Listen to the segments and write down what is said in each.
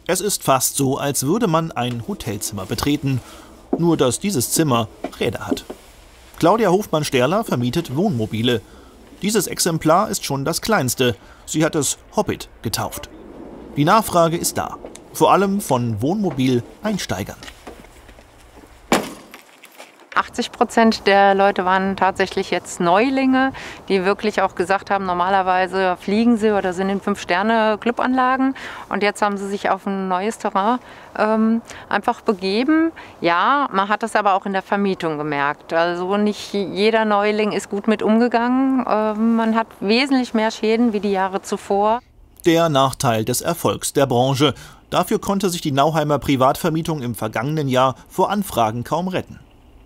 Es ist fast so, als würde man ein Hotelzimmer betreten, nur dass dieses Zimmer Räder hat. Claudia Hofmann-Sterler vermietet Wohnmobile. Dieses Exemplar ist schon das kleinste. Sie hat es Hobbit getauft. Die Nachfrage ist da, vor allem von Wohnmobil-Einsteigern. 80% der Leute waren tatsächlich jetzt Neulinge, die wirklich auch gesagt haben, normalerweise fliegen sie oder sind in 5-Sterne-Clubanlagen und jetzt haben sie sich auf ein neues Terrain einfach begeben. Ja, man hat das aber auch in der Vermietung gemerkt. Also nicht jeder Neuling ist gut mit umgegangen. Man hat wesentlich mehr Schäden wie die Jahre zuvor. Der Nachteil des Erfolgs der Branche. Dafür konnte sich die Nauheimer Privatvermietung im vergangenen Jahr vor Anfragen kaum retten.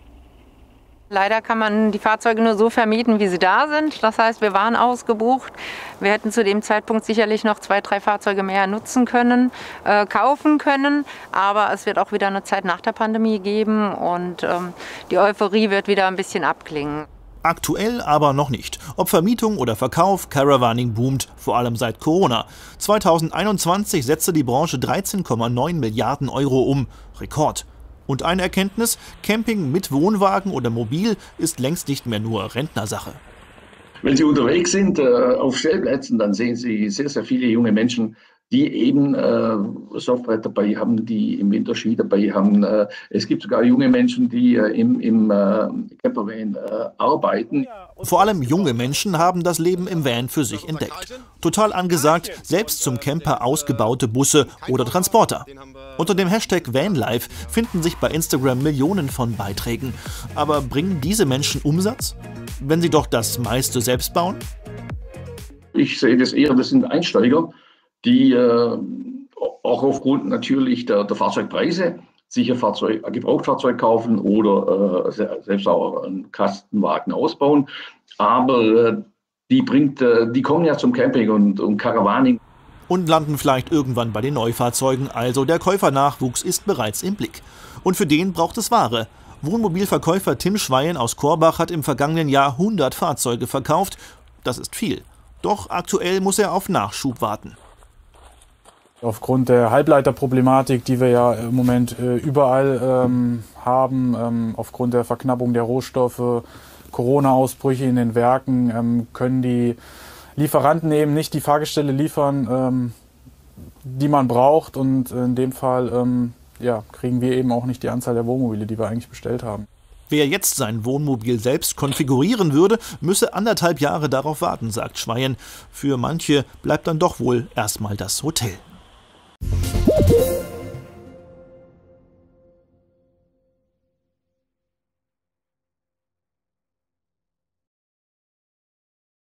Leider kann man die Fahrzeuge nur so vermieten, wie sie da sind. Das heißt, wir waren ausgebucht. Wir hätten zu dem Zeitpunkt sicherlich noch 2, 3 Fahrzeuge mehr nutzen können, kaufen können. Aber es wird auch wieder eine Zeit nach der Pandemie geben und die Euphorie wird wieder ein bisschen abklingen. Aktuell aber noch nicht. Ob Vermietung oder Verkauf, Caravaning boomt, vor allem seit Corona. 2021 setzte die Branche 13,9 Milliarden Euro um. Rekord. Und eine Erkenntnis: Camping mit Wohnwagen oder Mobil ist längst nicht mehr nur Rentnersache. Wenn Sie unterwegs sind auf Stellplätzen, dann sehen Sie sehr, sehr viele junge Menschen, die eben Surfbrett dabei haben, die im Winter Ski dabei haben. Es gibt sogar junge Menschen, die im Campervan arbeiten. Vor allem junge Menschen haben das Leben im Van für sich entdeckt. Total angesagt, selbst zum Camper ausgebaute Busse oder Transporter. Unter dem Hashtag Vanlife finden sich bei Instagram Millionen von Beiträgen. Aber bringen diese Menschen Umsatz, wenn sie doch das meiste selbst bauen? Ich sehe das eher, das sind Einsteiger, die auch aufgrund natürlich der Fahrzeugpreise sich ein Gebrauchtfahrzeug kaufen oder selbst auch einen Kastenwagen ausbauen. Aber die kommen ja zum Camping und Caravaning. Und landen vielleicht irgendwann bei den Neufahrzeugen. Also der Käufernachwuchs ist bereits im Blick. Und für den braucht es Ware. Wohnmobilverkäufer Tim Schweyen aus Korbach hat im vergangenen Jahr 100 Fahrzeuge verkauft. Das ist viel. Doch aktuell muss er auf Nachschub warten. Aufgrund der Halbleiterproblematik, die wir ja im Moment überall haben, aufgrund der Verknappung der Rohstoffe, Corona-Ausbrüche in den Werken, können die Lieferanten eben nicht die Fahrgestelle liefern, die man braucht. Und in dem Fall kriegen wir eben auch nicht die Anzahl der Wohnmobile, die wir eigentlich bestellt haben. Wer jetzt sein Wohnmobil selbst konfigurieren würde, müsse 1,5 Jahre darauf warten, sagt Schweyen. Für manche bleibt dann doch wohl erstmal das Hotel.